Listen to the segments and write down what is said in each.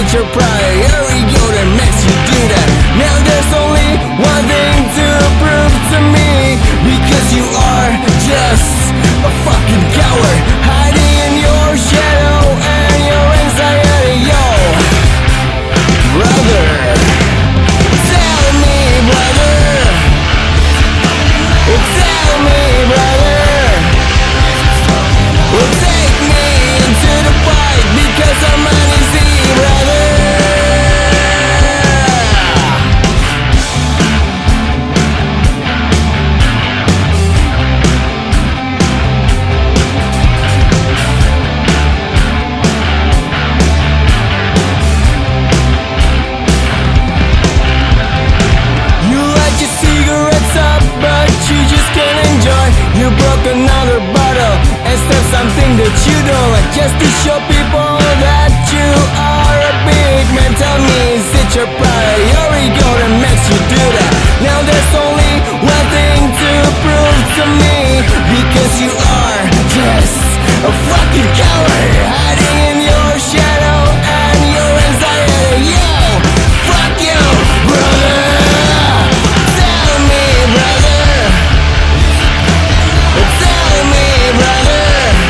such a priority that makes you do that? Now there's only one thing to prove to me, because you are just a fucking coward, hiding in your shadow and your anxiety. Yo, brother, tell me, brother, tell me, brother, well, take me into the fight, because our money's easy, brother. You broke another bottle and stepped something that you don't like, just to show people that you are a big man. Tell me, is it your priority that makes you do that? Now there's only one thing to prove to me, because you are just a fucking coward, hiding in your shadow and your anxiety. Yo, fuck you, brother. Tell me, brother. Tell me, brother,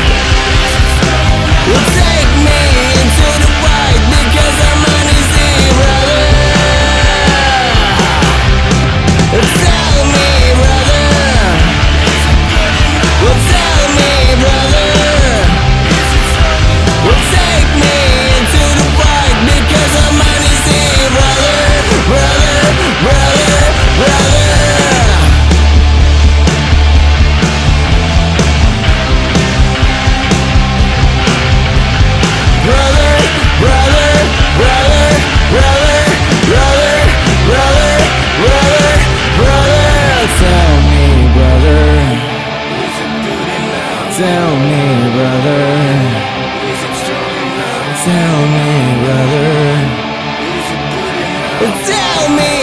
well, take me into the fight, because our money's easy, brother. Tell me, brother, well, tell me, brother, well, take me into the fight, because our money's easy, brother, brother, brother, brother. Tell me, brother. Tell me, brother. Tell me,